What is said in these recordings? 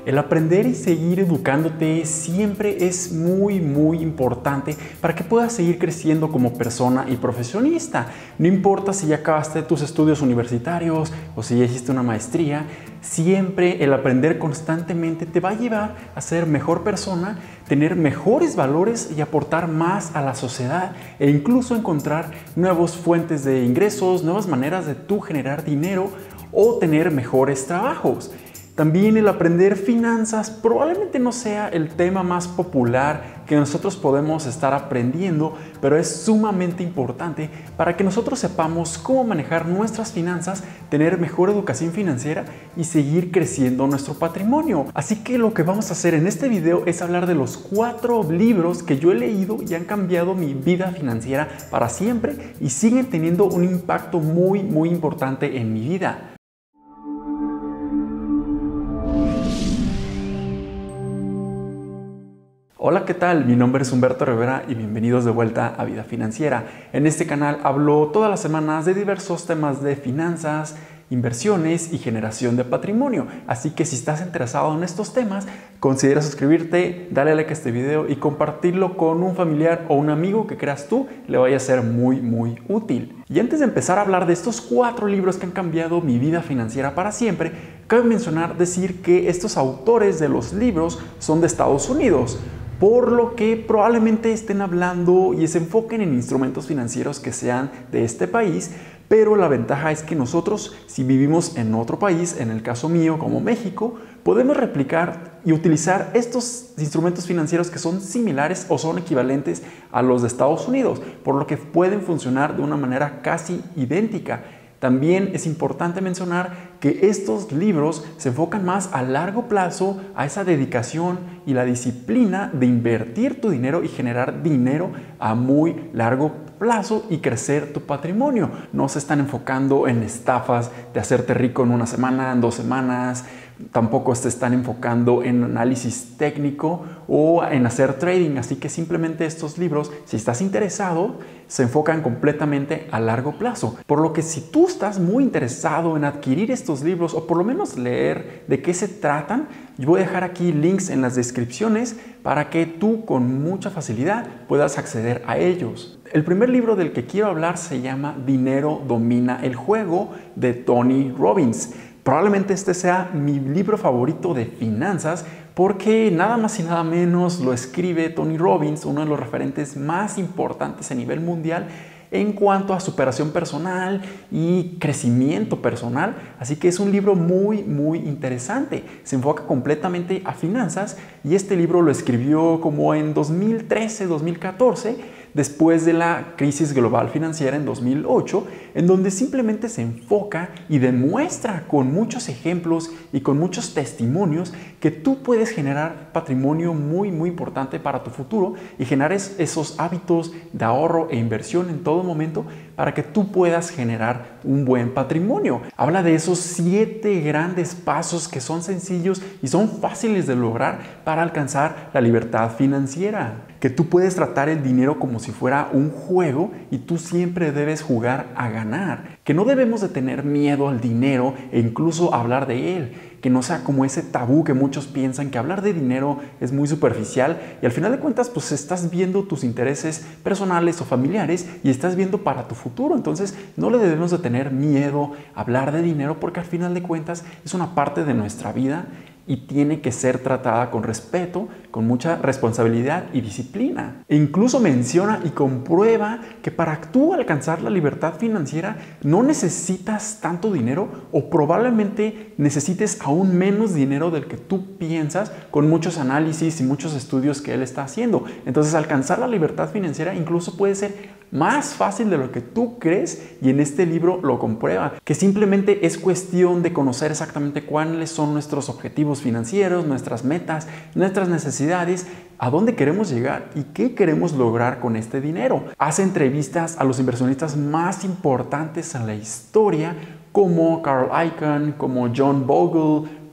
El aprender y seguir educándote siempre es muy importante para que puedas seguir creciendo como persona y profesionista. No importa si ya acabaste tus estudios universitarios o si ya hiciste una maestría, siempre el aprender constantemente te va a llevar a ser mejor persona, tener mejores valores y aportar más a la sociedad e incluso encontrar nuevas fuentes de ingresos, nuevas maneras de tú generar dinero o tener mejores trabajos. También el aprender finanzas probablemente no sea el tema más popular que nosotros podemos estar aprendiendo, pero es sumamente importante para que nosotros sepamos cómo manejar nuestras finanzas, tener mejor educación financiera y seguir creciendo nuestro patrimonio. Así que lo que vamos a hacer en este video es hablar de los 4 libros que yo he leído y han cambiado mi vida financiera para siempre y siguen teniendo un impacto muy importante en mi vida. Hola, ¿qué tal? Mi nombre es Humberto Rivera y bienvenidos de vuelta a Vida Financiera. En este canal hablo todas las semanas de diversos temas de finanzas, inversiones y generación de patrimonio. Así que si estás interesado en estos temas, considera suscribirte, darle like a este video y compartirlo con un familiar o un amigo que creas tú le vaya a ser muy útil. Y antes de empezar a hablar de estos 4 libros que han cambiado mi vida financiera para siempre, cabe decir que estos autores de los libros son de Estados Unidos, por lo que probablemente estén hablando y se enfoquen en instrumentos financieros que sean de este país, pero la ventaja es que nosotros, si vivimos en otro país, en el caso mío como México, podemos replicar y utilizar estos instrumentos financieros que son similares o son equivalentes a los de Estados Unidos, por lo que pueden funcionar de una manera casi idéntica. También es importante mencionar que estos libros se enfocan más a largo plazo, a esa dedicación y la disciplina de invertir tu dinero y generar dinero a muy largo plazo y crecer tu patrimonio. No se están enfocando en estafas de hacerte rico en una semana, en 2 semanas. Tampoco se están enfocando en análisis técnico o en hacer trading. Así que simplemente estos libros, si estás interesado, se enfocan completamente a largo plazo. Por lo que si tú estás muy interesado en adquirir estos libros o por lo menos leer de qué se tratan, yo voy a dejar aquí links en las descripciones para que tú con mucha facilidad puedas acceder a ellos. El primer libro del que quiero hablar se llama Dinero domina el juego, de Tony Robbins. Probablemente este sea mi libro favorito de finanzas porque nada más y nada menos lo escribe Tony Robbins, uno de los referentes más importantes a nivel mundial en cuanto a superación personal y crecimiento personal. Así que es un libro muy interesante. Se enfoca completamente a finanzas y este libro lo escribió como en 2013-2014, después de la crisis global financiera en 2008, en donde simplemente se enfoca y demuestra con muchos ejemplos y con muchos testimonios que tú puedes generar patrimonio muy importante para tu futuro y generar esos hábitos de ahorro e inversión en todo momento para que tú puedas generar un buen patrimonio. Habla de esos 7 grandes pasos que son sencillos y son fáciles de lograr para alcanzar la libertad financiera. Que tú puedes tratar el dinero como si fuera un juego y tú siempre debes jugar a ganar. Que no debemos de tener miedo al dinero e incluso hablar de él. Que no sea como ese tabú que muchos piensan que hablar de dinero es muy superficial y al final de cuentas pues estás viendo tus intereses personales o familiares y estás viendo para tu futuro. Entonces no le debemos de tener miedo a hablar de dinero porque al final de cuentas es una parte de nuestra vida y tiene que ser tratada con respeto, con mucha responsabilidad y disciplina. E incluso menciona y comprueba que para tú alcanzar la libertad financiera no necesitas tanto dinero o probablemente necesites aún menos dinero del que tú piensas con muchos análisis y muchos estudios que él está haciendo. Entonces alcanzar la libertad financiera incluso puede ser más fácil de lo que tú crees y en este libro lo comprueba, que simplemente es cuestión de conocer exactamente cuáles son nuestros objetivos financieros, nuestras metas, nuestras necesidades, a dónde queremos llegar y qué queremos lograr con este dinero. Hace entrevistas a los inversionistas más importantes en la historia como Carl Icahn, como John Bogle,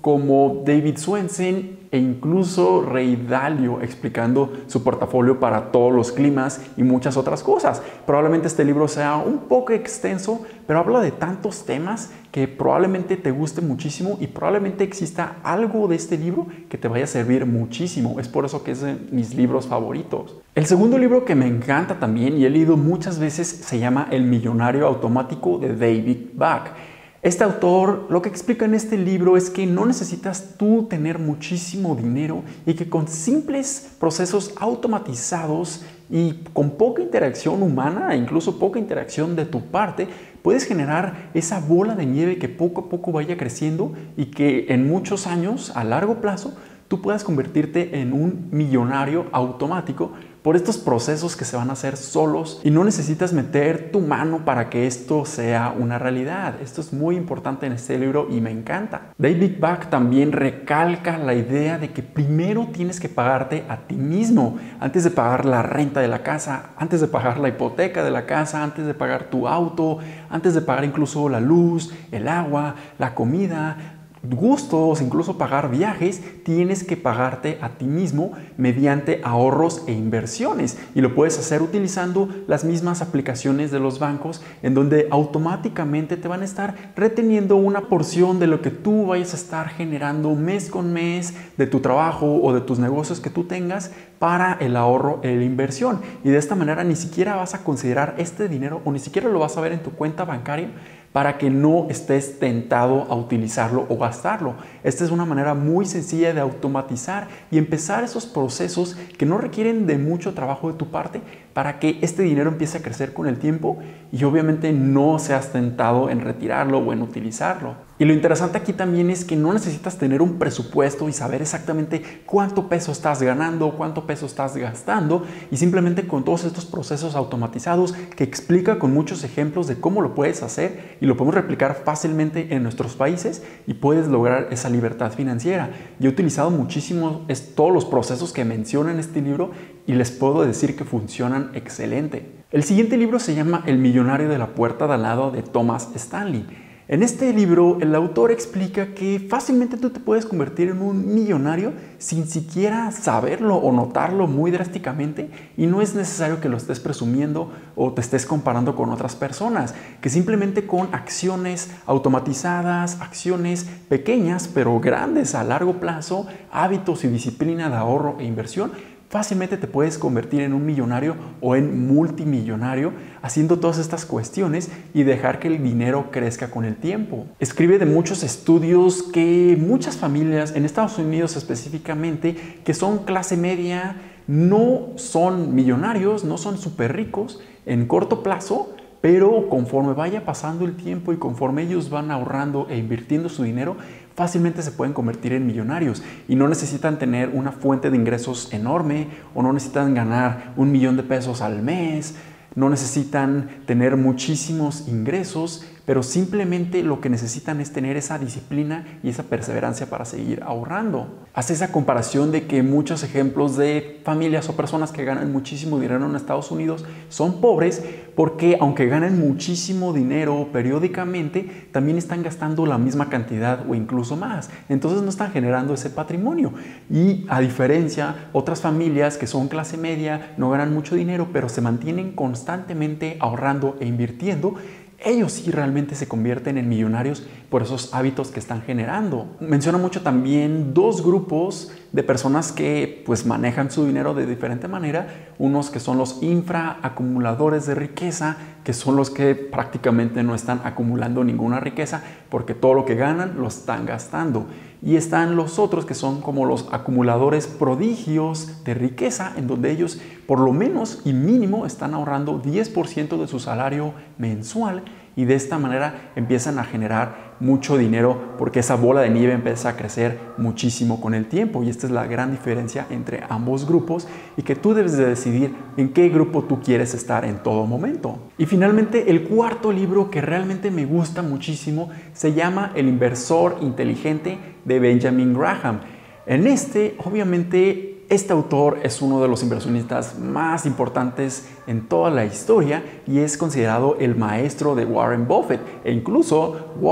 como David Swensen e incluso Ray Dalio explicando su portafolio para todos los climas y muchas otras cosas. Probablemente este libro sea un poco extenso, pero habla de tantos temas que probablemente te guste muchísimo y probablemente exista algo de este libro que te vaya a servir muchísimo. Es por eso que es de mis libros favoritos. El segundo libro que me encanta también y he leído muchas veces se llama El millonario automático de David Bach. Este autor lo que explica en este libro es que no necesitas tú tener muchísimo dinero y que con simples procesos automatizados y con poca interacción humana e incluso poca interacción de tu parte, puedes generar esa bola de nieve que poco a poco vaya creciendo y que en muchos años, a largo plazo, tú puedas convertirte en un millonario automático por estos procesos que se van a hacer solos y no necesitas meter tu mano para que esto sea una realidad. Esto es muy importante en este libro y me encanta. David Bach también recalca la idea de que primero tienes que pagarte a ti mismo antes de pagar la renta de la casa, antes de pagar la hipoteca de la casa, antes de pagar tu auto, antes de pagar incluso la luz, el agua, la comida, gustos, incluso pagar viajes. Tienes que pagarte a ti mismo mediante ahorros e inversiones y lo puedes hacer utilizando las mismas aplicaciones de los bancos en donde automáticamente te van a estar reteniendo una porción de lo que tú vayas a estar generando mes con mes de tu trabajo o de tus negocios que tú tengas para el ahorro e la inversión, y de esta manera ni siquiera vas a considerar este dinero o ni siquiera lo vas a ver en tu cuenta bancaria para que no estés tentado a utilizarlo o gastarlo. Esta es una manera muy sencilla de automatizar y empezar esos procesos que no requieren de mucho trabajo de tu parte para que este dinero empiece a crecer con el tiempo y obviamente no seas tentado en retirarlo o en utilizarlo. Y lo interesante aquí también es que no necesitas tener un presupuesto y saber exactamente cuánto peso estás ganando, cuánto peso estás gastando, y simplemente con todos estos procesos automatizados que explica con muchos ejemplos de cómo lo puedes hacer y lo podemos replicar fácilmente en nuestros países y puedes lograr esa libertad financiera. Yo he utilizado muchísimo todos los procesos que menciona en este libro y les puedo decir que funcionan excelente. El siguiente libro se llama El millonario de la puerta de al lado de Thomas Stanley. En este libro, el autor explica que fácilmente tú te puedes convertir en un millonario sin siquiera saberlo o notarlo muy drásticamente, y no es necesario que lo estés presumiendo o te estés comparando con otras personas, que simplemente con acciones automatizadas, acciones pequeñas pero grandes a largo plazo, hábitos y disciplina de ahorro e inversión, fácilmente te puedes convertir en un millonario o en multimillonario haciendo todas estas cuestiones y dejar que el dinero crezca con el tiempo. Escribe de muchos estudios que muchas familias, en Estados Unidos específicamente, que son clase media, no son millonarios, no son súper ricos en corto plazo, pero conforme vaya pasando el tiempo y conforme ellos van ahorrando e invirtiendo su dinero, fácilmente se pueden convertir en millonarios y no necesitan tener una fuente de ingresos enorme o no necesitan ganar $1,000,000 al mes, no necesitan tener muchísimos ingresos, pero simplemente lo que necesitan es tener esa disciplina y esa perseverancia para seguir ahorrando. Hace esa comparación de que muchos ejemplos de familias o personas que ganan muchísimo dinero en Estados Unidos son pobres porque aunque ganan muchísimo dinero periódicamente, también están gastando la misma cantidad o incluso más. Entonces no están generando ese patrimonio. Y a diferencia, otras familias que son clase media, no ganan mucho dinero, pero se mantienen constantemente ahorrando e invirtiendo, ellos sí realmente se convierten en millonarios por esos hábitos que están generando. Menciona mucho también dos grupos de personas que pues manejan su dinero de diferente manera. Unos que son los infraacumuladores de riqueza, que son los que prácticamente no están acumulando ninguna riqueza porque todo lo que ganan lo están gastando. Y están los otros que son como los acumuladores prodigios de riqueza, en donde ellos por lo menos y mínimo están ahorrando 10% de su salario mensual y de esta manera empiezan a generar mucho dinero porque esa bola de nieve empieza a crecer muchísimo con el tiempo, y esta es la gran diferencia entre ambos grupos y que tú debes de decidir en qué grupo tú quieres estar en todo momento. Y finalmente, el cuarto libro que realmente me gusta muchísimo se llama El inversor inteligente de Benjamin Graham. En obviamente, este autor es uno de los inversionistas más importantes en toda la historia y es considerado el maestro de Warren Buffett, e incluso Warren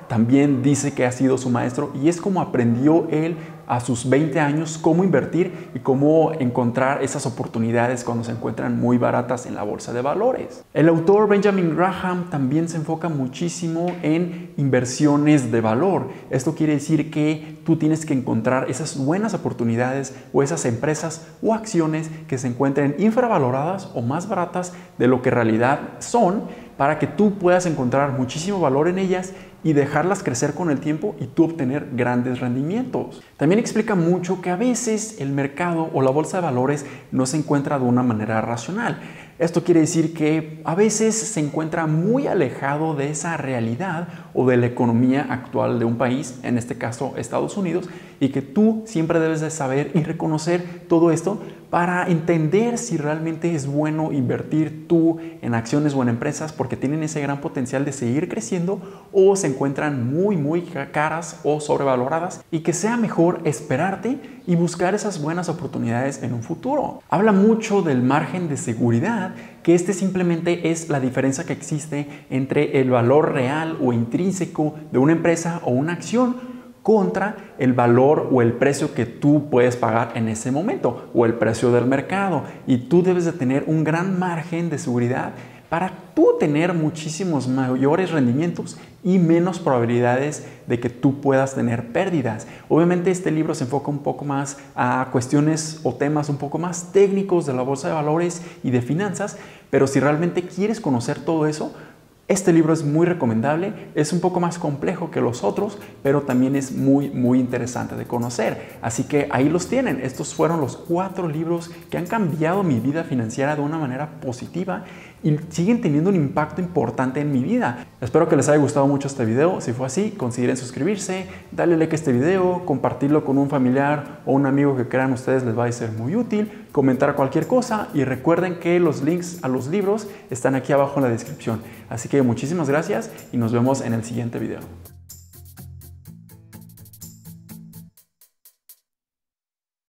también dice que ha sido su maestro y es como aprendió él a sus 20 años cómo invertir y cómo encontrar esas oportunidades cuando se encuentran muy baratas en la bolsa de valores. El autor Benjamin Graham también se enfoca muchísimo en inversiones de valor. Esto quiere decir que tú tienes que encontrar esas buenas oportunidades o esas empresas o acciones que se encuentren infravaloradas o más baratas de lo que en realidad son, para que tú puedas encontrar muchísimo valor en ellas y dejarlas crecer con el tiempo y tú obtener grandes rendimientos. También explica mucho que a veces el mercado o la bolsa de valores no se encuentra de una manera racional. Esto quiere decir que a veces se encuentra muy alejado de esa realidad o de la economía actual de un país, en este caso Estados Unidos, y que tú siempre debes de saber y reconocer todo esto para entender si realmente es bueno invertir tú en acciones o en empresas porque tienen ese gran potencial de seguir creciendo o se encuentran muy caras o sobrevaloradas, y que sea mejor esperarte y buscar esas buenas oportunidades en un futuro. Habla mucho del margen de seguridad, que este simplemente es la diferencia que existe entre el valor real o intrínseco de una empresa o una acción contra el valor o el precio que tú puedes pagar en ese momento o el precio del mercado, y tú debes de tener un gran margen de seguridad para tú tener muchísimos mayores rendimientos y menos probabilidades de que tú puedas tener pérdidas. Obviamente este libro se enfoca un poco más a cuestiones o temas un poco más técnicos de la bolsa de valores y de finanzas, pero si realmente quieres conocer todo eso, este libro es muy recomendable. Es un poco más complejo que los otros, pero también es muy interesante de conocer. Así que ahí los tienen. Estos fueron los 4 libros que han cambiado mi vida financiera de una manera positiva y siguen teniendo un impacto importante en mi vida. Espero que les haya gustado mucho este video. Si fue así, consideren suscribirse, darle like a este video, compartirlo con un familiar o un amigo que crean ustedes les va a ser muy útil, comentar cualquier cosa, y recuerden que los links a los libros están aquí abajo en la descripción. Así que muchísimas gracias y nos vemos en el siguiente video.